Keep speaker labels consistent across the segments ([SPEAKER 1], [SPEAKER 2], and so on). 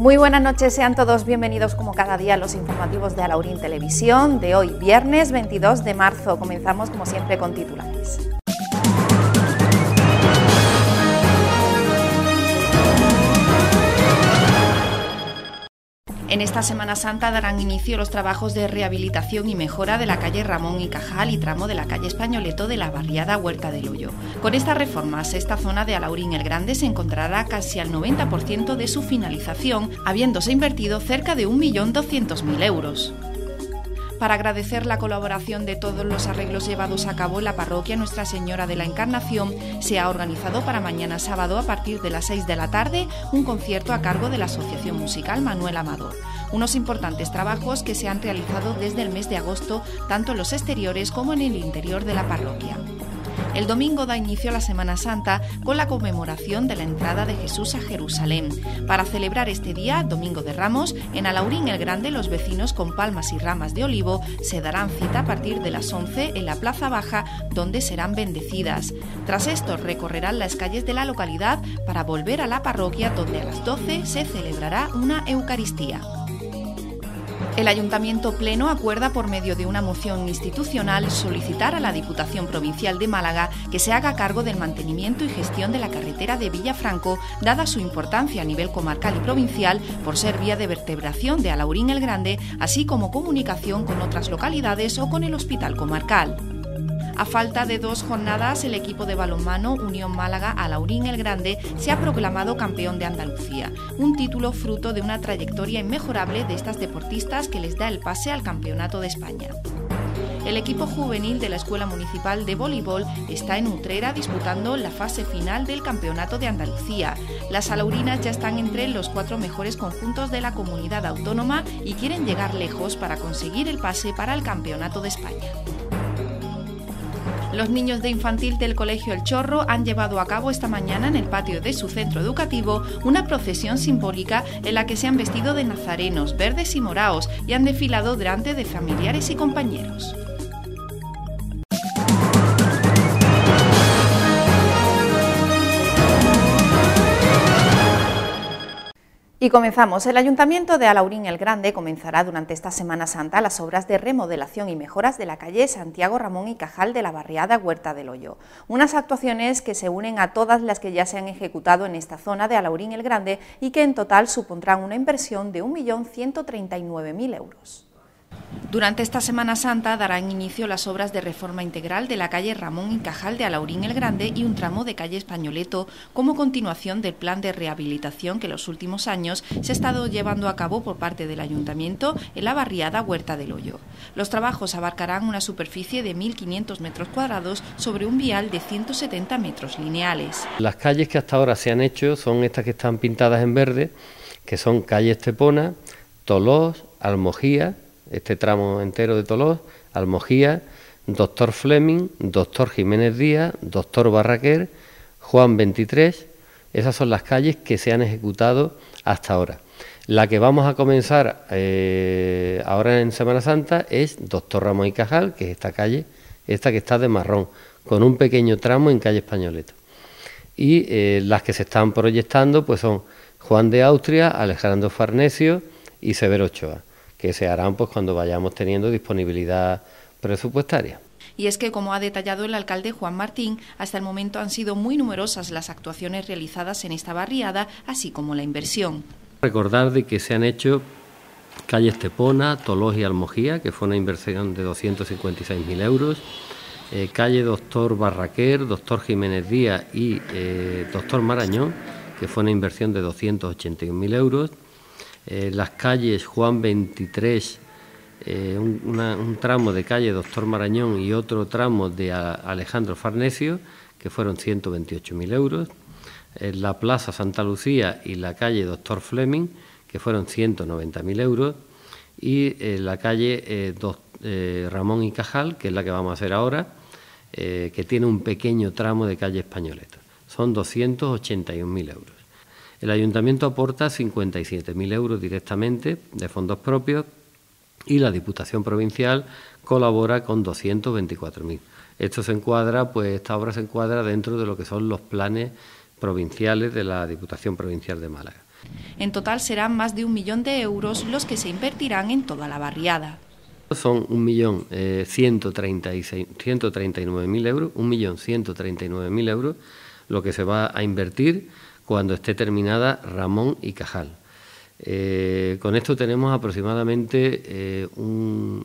[SPEAKER 1] Muy buenas noches, sean todos bienvenidos como cada día a los informativos de Alaurín Televisión de hoy, viernes 22 de marzo. Comenzamos como siempre con titulares. En esta Semana Santa darán inicio los trabajos de rehabilitación y mejora de la calle Ramón y Cajal y tramo de la calle Españoleto de la barriada Huerta del Hoyo. Con estas reformas, esta zona de Alaurín el Grande se encontrará casi al 90% de su finalización, habiéndose invertido cerca de 1.200.000 euros. Para agradecer la colaboración de todos los arreglos llevados a cabo en la parroquia Nuestra Señora de la Encarnación, se ha organizado para mañana sábado a partir de las 6 de la tarde un concierto a cargo de la Asociación Musical Manuel Amador. Unos importantes trabajos que se han realizado desde el mes de agosto, tanto en los exteriores como en el interior de la parroquia. El domingo da inicio a la Semana Santa con la conmemoración de la entrada de Jesús a Jerusalén. Para celebrar este día, Domingo de Ramos, en Alaurín el Grande los vecinos con palmas y ramas de olivo se darán cita a partir de las 11 en la Plaza Baja, donde serán bendecidas. Tras esto recorrerán las calles de la localidad para volver a la parroquia, donde a las 12 se celebrará una Eucaristía. El Ayuntamiento Pleno acuerda por medio de una moción institucional solicitar a la Diputación Provincial de Málaga que se haga cargo del mantenimiento y gestión de la carretera de Villafranco, dada su importancia a nivel comarcal y provincial por ser vía de vertebración de Alaurín el Grande, así como comunicación con otras localidades o con el Hospital Comarcal. A falta de 2 jornadas, el equipo de balonmano Unión Málaga Alaurín el Grande se ha proclamado campeón de Andalucía, un título fruto de una trayectoria inmejorable de estas deportistas que les da el pase al Campeonato de España. El equipo juvenil de la Escuela Municipal de Voleibol está en Utrera disputando la fase final del Campeonato de Andalucía. Las alaurinas ya están entre los 4 mejores conjuntos de la comunidad autónoma y quieren llegar lejos para conseguir el pase para el Campeonato de España. Los niños de infantil del Colegio El Chorro han llevado a cabo esta mañana en el patio de su centro educativo una procesión simbólica en la que se han vestido de nazarenos verdes y moraos y han desfilado delante de familiares y compañeros. Y comenzamos. El Ayuntamiento de Alaurín el Grande comenzará durante esta Semana Santa las obras de remodelación y mejoras de la calle Santiago Ramón y Cajal de la barriada Huerta del Hoyo. Unas actuaciones que se unen a todas las que ya se han ejecutado en esta zona de Alaurín el Grande y que en total supondrán una inversión de 1.139.000 euros. Durante esta Semana Santa darán inicio las obras de reforma integral de la calle Ramón y Cajal de Alaurín el Grande y un tramo de calle Españoleto como continuación del plan de rehabilitación que en los últimos años se ha estado llevando a cabo por parte del Ayuntamiento en la barriada Huerta del Hoyo. Los trabajos abarcarán una superficie de 1.500 metros cuadrados sobre un vial de 170 metros lineales.
[SPEAKER 2] Las calles que hasta ahora se han hecho son estas que están pintadas en verde, que son calle Estepona, Tolós, Almojía, este tramo entero de Tolós, Almojía, Doctor Fleming, Doctor Jiménez Díaz, Doctor Barraquer, Juan 23, esas son las calles que se han ejecutado hasta ahora. La que vamos a comenzar ahora en Semana Santa es Doctor Ramón y Cajal, que es esta calle, esta que está de marrón, con un pequeño tramo en calle Españoleto. Y las que se están proyectando pues son Juan de Austria, Alejandro Farnesio y Severo Ochoa, que se harán pues cuando vayamos teniendo disponibilidad presupuestaria.
[SPEAKER 1] Y es que, como ha detallado el alcalde Juan Martín, hasta el momento han sido muy numerosas las actuaciones realizadas en esta barriada, así como la inversión.
[SPEAKER 2] Recordar de que se han hecho calle Estepona, Tolós y Almojía, que fue una inversión de 256.000 euros, calle Doctor Barraquer, Doctor Jiménez Díaz y Doctor Marañón, que fue una inversión de 281.000 euros, las calles Juan 23, un tramo de calle Doctor Marañón y otro tramo de Alejandro Farnesio, que fueron 128.000 euros, la Plaza Santa Lucía y la calle Doctor Fleming, que fueron 190.000 euros, y la calle Ramón y Cajal, que es la que vamos a hacer ahora, que tiene un pequeño tramo de calle Españoleto, son 281.000 euros. El Ayuntamiento aporta 57.000 euros directamente de fondos propios y la Diputación Provincial colabora con 224.000. Esto se encuadra, pues esta obra se encuadra dentro de lo que son los planes provinciales de la Diputación Provincial de Málaga.
[SPEAKER 1] En total serán más de 1 millón de euros los que se invertirán en toda la barriada.
[SPEAKER 2] Son 1.139.000 euros, 1.139.000 euros, lo que se va a invertir cuando esté terminada Ramón y Cajal. Con esto tenemos aproximadamente un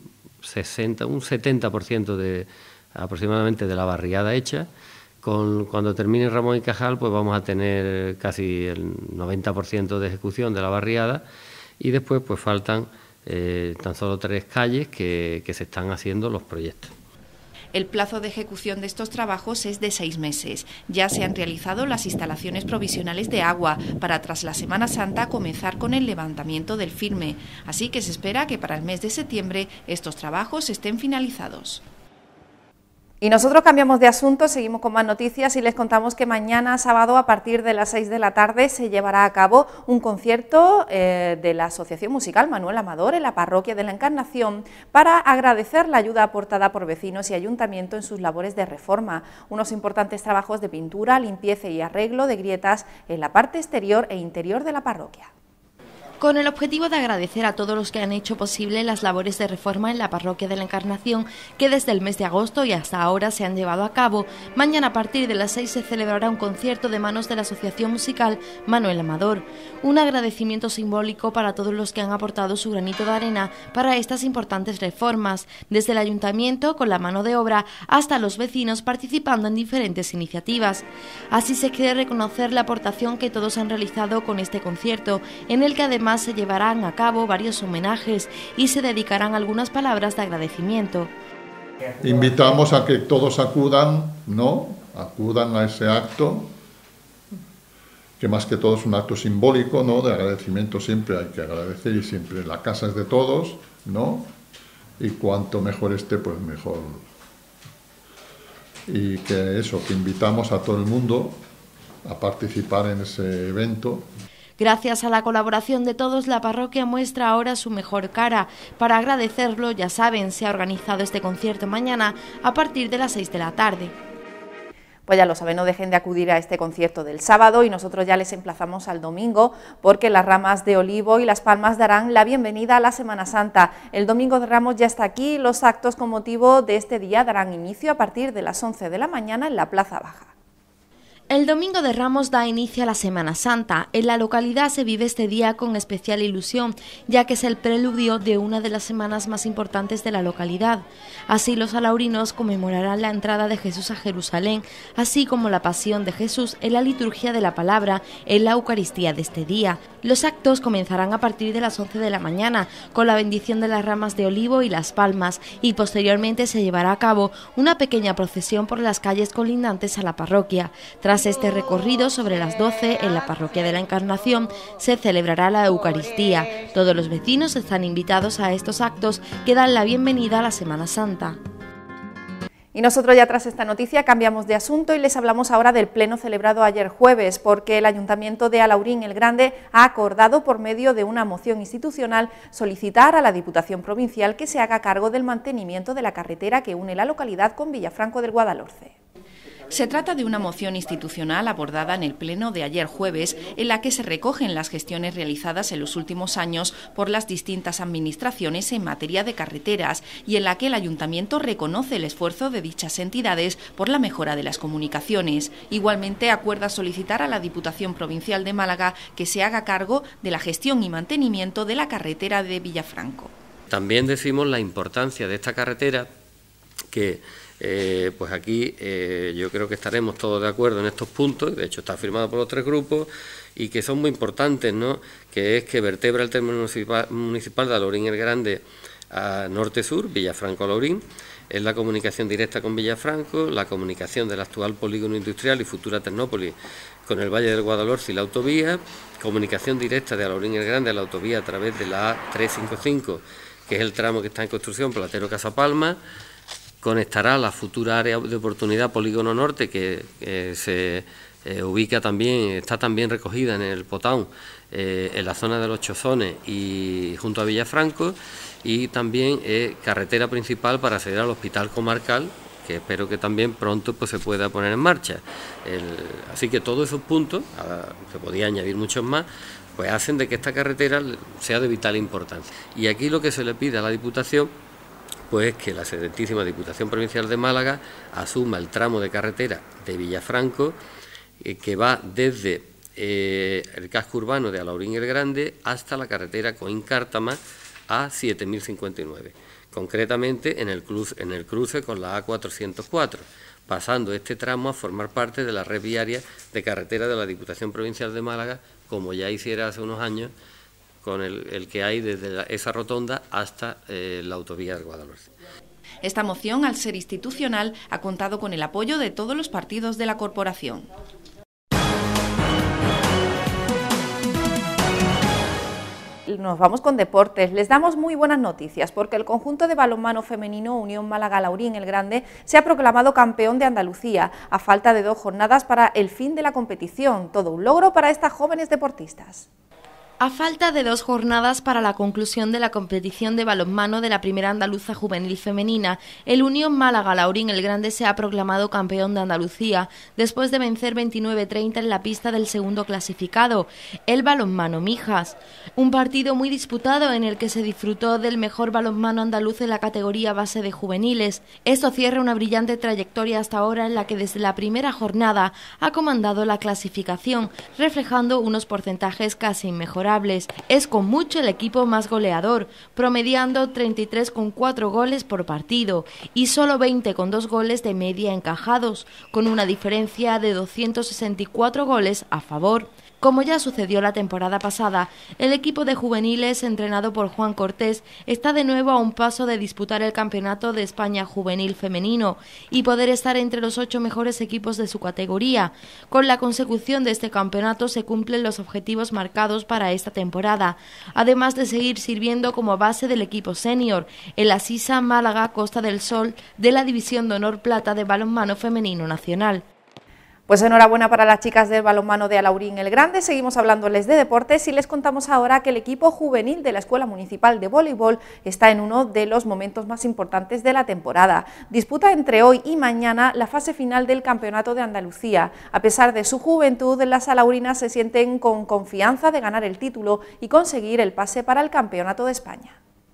[SPEAKER 2] 70% aproximadamente de la barriada hecha. Cuando termine Ramón y Cajal, pues vamos a tener casi el 90% de ejecución de la barriada, y después pues faltan tan solo 3 calles que se están haciendo los proyectos.
[SPEAKER 1] El plazo de ejecución de estos trabajos es de 6 meses. Ya se han realizado las instalaciones provisionales de agua para, tras la Semana Santa, comenzar con el levantamiento del firme. Así que se espera que para el mes de septiembre estos trabajos estén finalizados.
[SPEAKER 3] Y nosotros cambiamos de asunto, seguimos con más noticias y les contamos que mañana sábado a partir de las 6 de la tarde se llevará a cabo un concierto de la Asociación Musical Manuel Amador en la Parroquia de la Encarnación para agradecer la ayuda aportada por vecinos y ayuntamiento en sus labores de reforma, unos importantes trabajos de pintura, limpieza y arreglo de grietas en la parte exterior e interior de la parroquia.
[SPEAKER 4] Con el objetivo de agradecer a todos los que han hecho posible las labores de reforma en la Parroquia de la Encarnación, que desde el mes de agosto y hasta ahora se han llevado a cabo, mañana a partir de las 6 se celebrará un concierto de manos de la Asociación Musical Manuel Amador. Un agradecimiento simbólico para todos los que han aportado su granito de arena para estas importantes reformas, desde el Ayuntamiento con la mano de obra hasta los vecinos participando en diferentes iniciativas. Así se quiere reconocer la aportación que todos han realizado con este concierto, en el que además se llevarán a cabo varios homenajes y se dedicarán algunas palabras de agradecimiento.
[SPEAKER 5] Invitamos a que todos acudan a ese acto, que más que todo es un acto simbólico, de agradecimiento. Siempre hay que agradecer y siempre la casa es de todos, y cuanto mejor esté, pues mejor. Y que invitamos a todo el mundo a participar en ese evento.
[SPEAKER 4] Gracias a la colaboración de todos, la parroquia muestra ahora su mejor cara. Para agradecerlo, ya saben, se ha organizado este concierto mañana a partir de las 6 de la tarde.
[SPEAKER 3] Pues ya lo saben, no dejen de acudir a este concierto del sábado y nosotros ya les emplazamos al domingo, porque las ramas de olivo y las palmas darán la bienvenida a la Semana Santa. El Domingo de Ramos ya está aquí, los actos con motivo de este día darán inicio a partir de las 11 de la mañana en la Plaza Baja.
[SPEAKER 4] El Domingo de Ramos da inicio a la Semana Santa. En la localidad se vive este día con especial ilusión, ya que es el preludio de una de las semanas más importantes de la localidad. Así, los alaurinos conmemorarán la entrada de Jesús a Jerusalén, así como la pasión de Jesús en la liturgia de la palabra en la Eucaristía de este día. Los actos comenzarán a partir de las 11 de la mañana, con la bendición de las ramas de olivo y las palmas, y posteriormente se llevará a cabo una pequeña procesión por las calles colindantes a la parroquia. Tras este recorrido, sobre las 12, en la Parroquia de la Encarnación, se celebrará la Eucaristía. Todos los vecinos están invitados a estos actos que dan la bienvenida a la Semana Santa.
[SPEAKER 3] Y nosotros ya tras esta noticia cambiamos de asunto y les hablamos ahora del pleno celebrado ayer jueves, porque el Ayuntamiento de Alaurín el Grande ha acordado, por medio de una moción institucional, solicitar a la Diputación Provincial que se haga cargo del mantenimiento de la carretera que une la localidad con Villafranco del Guadalhorce.
[SPEAKER 1] Se trata de una moción institucional abordada en el pleno de ayer jueves, en la que se recogen las gestiones realizadas en los últimos años por las distintas administraciones en materia de carreteras y en la que el Ayuntamiento reconoce el esfuerzo de dichas entidades por la mejora de las comunicaciones. Igualmente acuerda solicitar a la Diputación Provincial de Málaga que se haga cargo de la gestión y mantenimiento de la carretera de Villafranco.
[SPEAKER 2] También decimos la importancia de esta carretera, que pues aquí yo creo que estaremos todos de acuerdo en estos puntos, de hecho está firmado por los 3 grupos, y que son muy importantes, que es que vertebra el término municipal de Alaurín el Grande a norte-sur, Villafranco-Alaurín, es la comunicación directa con Villafranco, la comunicación del actual polígono industrial y futura Tecnópolis con el Valle del Guadalhorce y la autovía, comunicación directa de Alaurín el Grande a la autovía a través de la A355, que es el tramo que está en construcción, Platero-Casa Palma. Conectará la futura área de oportunidad Polígono Norte, que se ubica también, está también recogida en el Potaun, en la zona de los Chozones y junto a Villafranco, y también carretera principal para acceder al Hospital Comarcal, que espero que también pronto pues se pueda poner en marcha. Así que todos esos puntos, se podía añadir muchos más, pues hacen de que esta carretera sea de vital importancia. Y aquí lo que se le pide a la Diputación, pues es que la excelentísima Diputación Provincial de Málaga asuma el tramo de carretera de Villafranco, que va desde el casco urbano de Alaurín el Grande hasta la carretera Coín-Cártama a 7059, concretamente en el cruce con la A404, pasando este tramo a formar parte de la red viaria de carretera de la Diputación Provincial de Málaga, como ya hiciera hace unos años con el que hay desde esa rotonda hasta la autovía del Guadalhorce.
[SPEAKER 1] Esta moción, al ser institucional, ha contado con el apoyo de todos los partidos de la corporación.
[SPEAKER 3] Nos vamos con deportes. Les damos muy buenas noticias porque el conjunto de balonmano femenino Unión Málaga Alaurín el Grande se ha proclamado campeón de Andalucía a falta de 2 jornadas para el fin de la competición. Todo un logro para estas jóvenes deportistas.
[SPEAKER 4] A falta de 2 jornadas para la conclusión de la competición de balonmano de la Primera Andaluza Juvenil Femenina, el Unión Málaga Alaurín el Grande se ha proclamado campeón de Andalucía después de vencer 29-30 en la pista del segundo clasificado, el balonmano Mijas. Un partido muy disputado en el que se disfrutó del mejor balonmano andaluz en la categoría base de juveniles. Esto cierra una brillante trayectoria hasta ahora en la que desde la primera jornada ha comandado la clasificación, reflejando unos porcentajes casi inmejorables. Es con mucho el equipo más goleador, promediando 33,4 goles por partido y solo 20 con 2 goles de media encajados, con una diferencia de 264 goles a favor. Como ya sucedió la temporada pasada, el equipo de juveniles, entrenado por Juan Cortés, está de nuevo a un paso de disputar el Campeonato de España Juvenil Femenino y poder estar entre los 8 mejores equipos de su categoría. Con la consecución de este campeonato se cumplen los objetivos marcados para esta temporada, además de seguir sirviendo como base del equipo senior, el Asisa Málaga Costa del Sol de la División de Honor Plata de Balonmano Femenino Nacional.
[SPEAKER 3] Pues enhorabuena para las chicas del balonmano de Alaurín el Grande. Seguimos hablándoles de deportes y les contamos ahora que el equipo juvenil de la Escuela Municipal de Voleibol está en uno de los momentos más importantes de la temporada. Disputa entre hoy y mañana la fase final del Campeonato de Andalucía. A pesar de su juventud, las alaurinas se sienten con confianza de ganar el título y conseguir el pase para el Campeonato de España.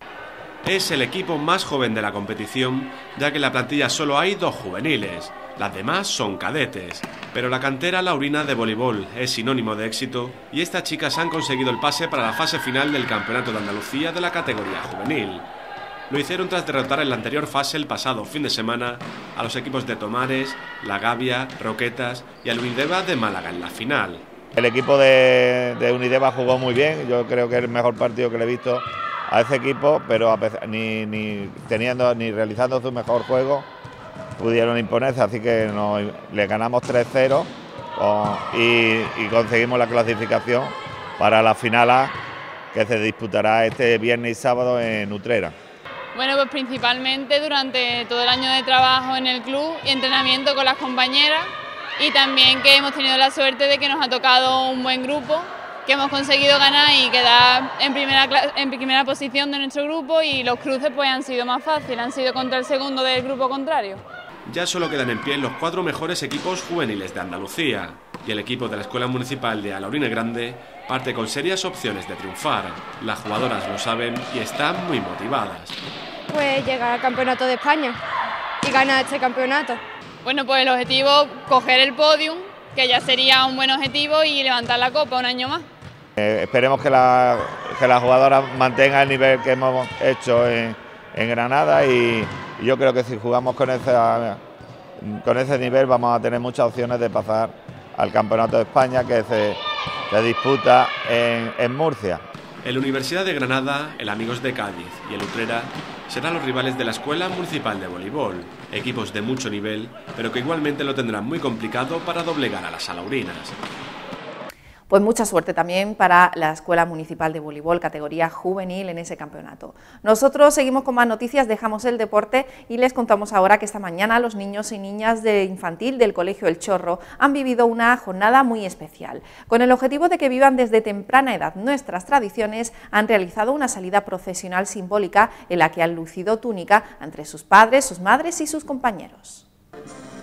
[SPEAKER 6] Es el equipo más joven de la competición, ya que en la plantilla solo hay 2 juveniles. Las demás son cadetes, pero la cantera laurina de voleibol es sinónimo de éxito y estas chicas han conseguido el pase para la fase final del Campeonato de Andalucía de la categoría juvenil. Lo hicieron tras derrotar en la anterior fase el pasado fin de semana a los equipos de Tomares, La Gavia, Roquetas y al Unideva de Málaga en la final.
[SPEAKER 7] El equipo de Unideva jugó muy bien, yo creo que es el mejor partido que le he visto a ese equipo, pero ni realizando su mejor juego pudieron imponerse, así que le ganamos 3-0 y conseguimos la clasificación para la final A, que se disputará este viernes y sábado en Utrera.
[SPEAKER 8] Bueno, pues principalmente durante todo el año de trabajo en el club y entrenamiento con las compañeras, y también que hemos tenido la suerte de que nos ha tocado un buen grupo, que hemos conseguido ganar y quedar en primera posición de nuestro grupo, y los cruces pues han sido más fáciles, han sido contra el segundo del grupo contrario.
[SPEAKER 6] Ya solo quedan en pie los 4 mejores equipos juveniles de Andalucía y el equipo de la Escuela Municipal de Alaurín el Grande parte con serias opciones de triunfar. Las jugadoras lo saben y están muy motivadas.
[SPEAKER 9] Pues llegar al Campeonato de España y ganar este campeonato.
[SPEAKER 8] Bueno, pues el objetivo, coger el podium, que ya sería un buen objetivo, y levantar la copa un año más.
[SPEAKER 7] Esperemos que las jugadoras mantengan el nivel que hemos hecho en Granada, y yo creo que si jugamos con ese nivel vamos a tener muchas opciones de pasar al Campeonato de España, que se disputa en Murcia.
[SPEAKER 6] El Universidad de Granada, el Amigos de Cádiz y el Utrera serán los rivales de la Escuela Municipal de Voleibol, equipos de mucho nivel, pero que igualmente lo tendrán muy complicado para doblegar a las alaurinas.
[SPEAKER 3] Pues mucha suerte también para la Escuela Municipal de Voleibol, categoría juvenil, en ese campeonato. Nosotros seguimos con más noticias, dejamos el deporte y les contamos ahora que esta mañana los niños y niñas de infantil del Colegio El Chorro han vivido una jornada muy especial. Con el objetivo de que vivan desde temprana edad nuestras tradiciones, han realizado una salida procesional simbólica en la que han lucido túnica entre sus padres, sus madres y sus compañeros.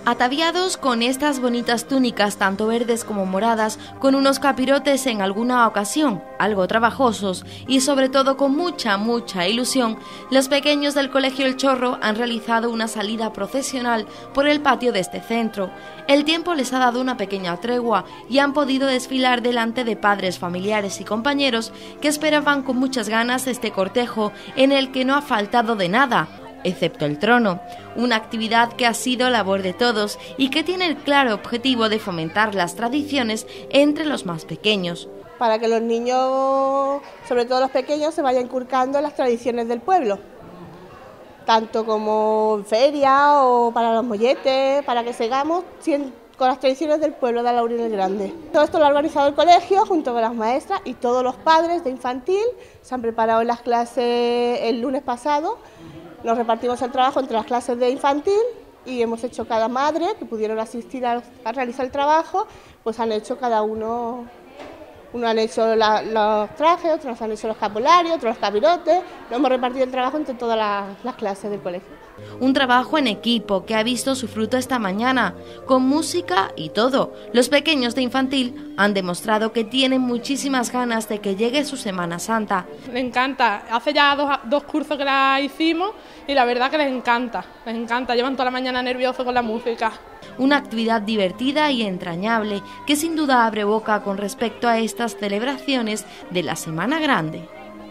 [SPEAKER 4] Ataviados con estas bonitas túnicas, tanto verdes como moradas, con unos capirotes en alguna ocasión, algo trabajosos y sobre todo con mucha ilusión, los pequeños del Colegio El Chorro han realizado una salida procesional por el patio de este centro. El tiempo les ha dado una pequeña tregua y han podido desfilar delante de padres, familiares y compañeros que esperaban con muchas ganas este cortejo en el que no ha faltado de nada, excepto el trono, una actividad que ha sido labor de todos y que tiene el claro objetivo de fomentar las tradiciones entre los más pequeños.
[SPEAKER 10] Para que los niños, sobre todo los pequeños, se vayan inculcando las tradiciones del pueblo, tanto como en feria o para los molletes, para que sigamos con las tradiciones del pueblo de Alaurín el Grande. Todo esto lo ha organizado el colegio junto con las maestras y todos los padres de infantil. Se han preparado las clases el lunes pasado. Nos repartimos el trabajo entre las clases de infantil y hemos hecho cada madre que pudieron asistir a realizar el trabajo, pues han hecho cada uno han hecho los trajes, otros han hecho los capularios, otros los capirotes, lo hemos repartido el trabajo entre todas las clases del colegio.
[SPEAKER 4] Un trabajo en equipo que ha visto su fruto esta mañana, con música y todo. Los pequeños de infantil han demostrado que tienen muchísimas ganas de que llegue su Semana Santa.
[SPEAKER 11] Me encanta, hace ya dos cursos que la hicimos y la verdad que les encanta, llevan toda la mañana nerviosos con la música.
[SPEAKER 4] Una actividad divertida y entrañable que sin duda abre boca con respecto a estas celebraciones de la Semana Grande.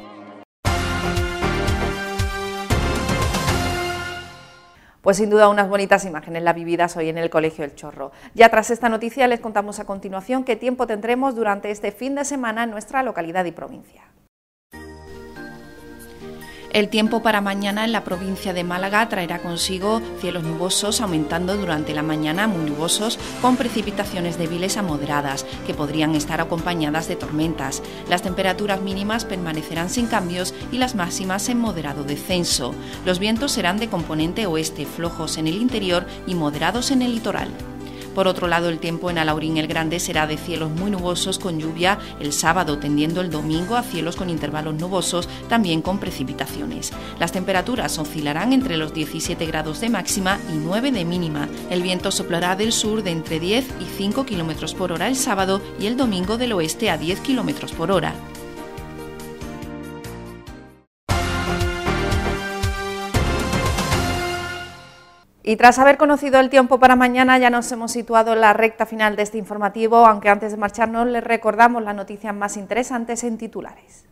[SPEAKER 3] Pues sin duda unas bonitas imágenes las vividas hoy en el Colegio El Chorro. Ya tras esta noticia les contamos a continuación qué tiempo tendremos durante este fin de semana en nuestra localidad y provincia.
[SPEAKER 1] El tiempo para mañana en la provincia de Málaga traerá consigo cielos nubosos, aumentando durante la mañana muy nubosos, con precipitaciones débiles a moderadas, que podrían estar acompañadas de tormentas. Las temperaturas mínimas permanecerán sin cambios y las máximas en moderado descenso. Los vientos serán de componente oeste, flojos en el interior y moderados en el litoral. Por otro lado, el tiempo en Alaurín el Grande será de cielos muy nubosos con lluvia el sábado, tendiendo el domingo a cielos con intervalos nubosos, también con precipitaciones. Las temperaturas oscilarán entre los 17 grados de máxima y 9 de mínima. El viento soplará del sur de entre 10 y 5 km por hora el sábado y el domingo del oeste a 10 km por hora.
[SPEAKER 3] Y tras haber conocido el tiempo para mañana ya nos hemos situado en la recta final de este informativo, aunque antes de marcharnos les recordamos las noticias más interesantes en titulares.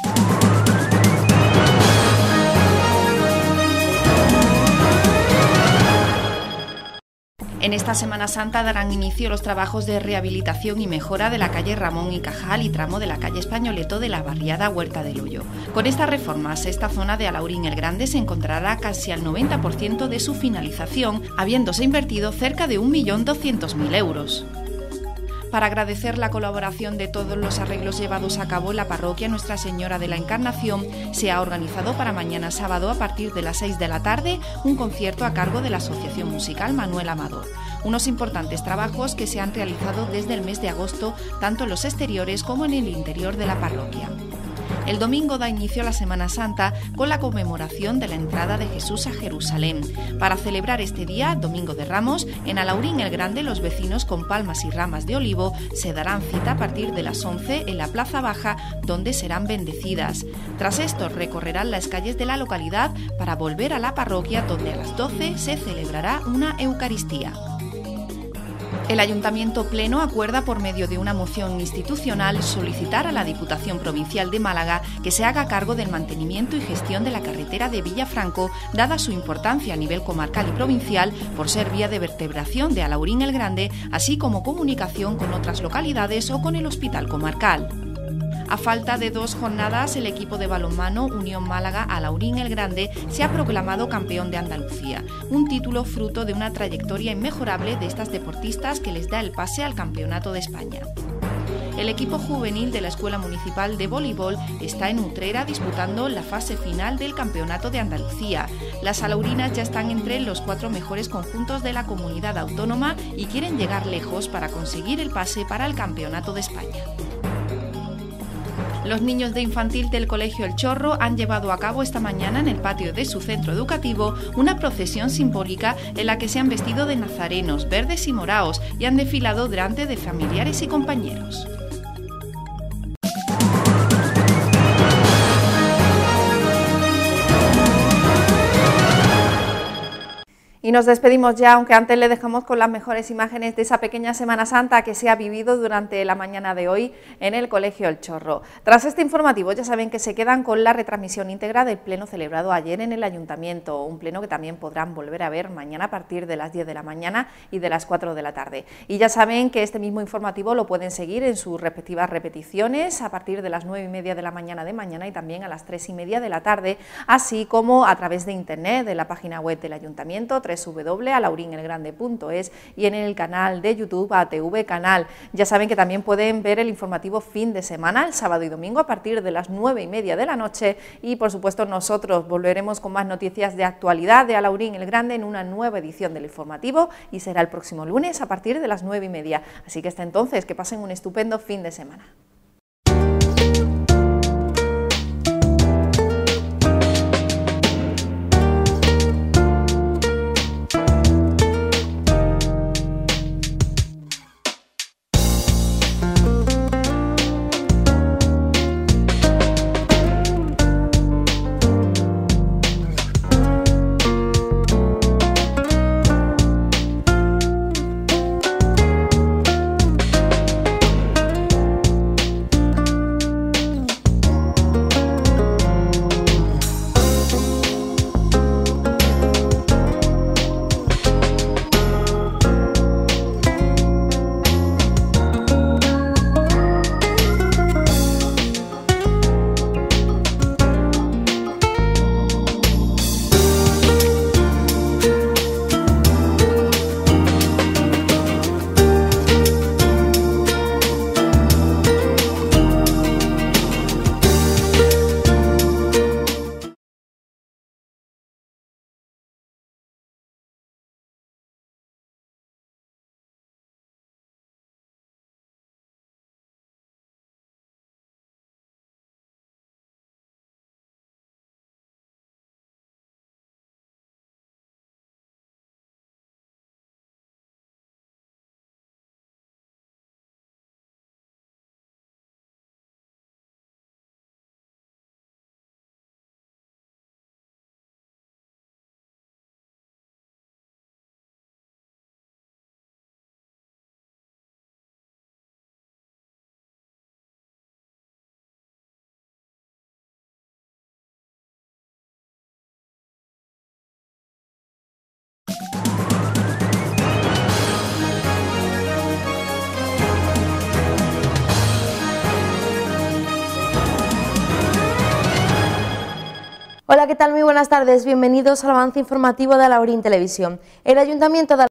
[SPEAKER 1] En esta Semana Santa darán inicio los trabajos de rehabilitación y mejora de la calle Ramón y Cajal y tramo de la calle Españoleto de la barriada Huerta del Hoyo. Con estas reformas, esta zona de Alaurín el Grande se encontrará casi al 90% de su finalización, habiéndose invertido cerca de 1.200.000 euros. Para agradecer la colaboración de todos los arreglos llevados a cabo en la parroquia Nuestra Señora de la Encarnación, se ha organizado para mañana sábado a partir de las 6 de la tarde un concierto a cargo de la Asociación Musical Manuel Amador. Unos importantes trabajos que se han realizado desde el mes de agosto, tanto en los exteriores como en el interior de la parroquia. El domingo da inicio a la Semana Santa con la conmemoración de la entrada de Jesús a Jerusalén. Para celebrar este día, Domingo de Ramos, en Alaurín el Grande los vecinos con palmas y ramas de olivo se darán cita a partir de las 11 en la Plaza Baja, donde serán bendecidas. Tras esto recorrerán las calles de la localidad para volver a la parroquia, donde a las 12 se celebrará una Eucaristía. El Ayuntamiento Pleno acuerda por medio de una moción institucional solicitar a la Diputación Provincial de Málaga que se haga cargo del mantenimiento y gestión de la carretera de Villafranco, dada su importancia a nivel comarcal y provincial por ser vía de vertebración de Alaurín el Grande, así como comunicación con otras localidades o con el Hospital Comarcal. A falta de 2 jornadas, el equipo de balonmano Unión Málaga Alaurín el Grande se ha proclamado campeón de Andalucía, un título fruto de una trayectoria inmejorable de estas deportistas que les da el pase al Campeonato de España. El equipo juvenil de la Escuela Municipal de Voleibol está en Utrera disputando la fase final del Campeonato de Andalucía. Las alaurinas ya están entre los 4 mejores conjuntos de la comunidad autónoma y quieren llegar lejos para conseguir el pase para el Campeonato de España. Los niños de infantil del Colegio El Chorro han llevado a cabo esta mañana en el patio de su centro educativo una procesión simbólica en la que se han vestido de nazarenos verdes y moraos y han desfilado delante de familiares y compañeros.
[SPEAKER 3] Y nos despedimos ya, aunque antes le dejamos con las mejores imágenes de esa pequeña Semana Santa que se ha vivido durante la mañana de hoy en el Colegio El Chorro. Tras este informativo ya saben que se quedan con la retransmisión íntegra del pleno celebrado ayer en el Ayuntamiento, un pleno que también podrán volver a ver mañana a partir de las 10 de la mañana y de las 4 de la tarde. Y ya saben que este mismo informativo lo pueden seguir en sus respectivas repeticiones a partir de las 9:30 de la mañana y también a las 3:30 de la tarde, así como a través de internet de la página web del Ayuntamiento, www.alaurinelgrande.es, y en el canal de YouTube ATV Canal. Ya saben que también pueden ver el informativo fin de semana, el sábado y domingo, a partir de las 9:30 de la noche, y por supuesto nosotros volveremos con más noticias de actualidad de Alaurín el Grande en una nueva edición del informativo, y será el próximo lunes a partir de las 9:30. Así que hasta entonces, que pasen un estupendo fin de semana.
[SPEAKER 4] Hola, ¿qué tal? Muy buenas tardes. Bienvenidos al avance informativo de Alaurín Televisión. El Ayuntamiento de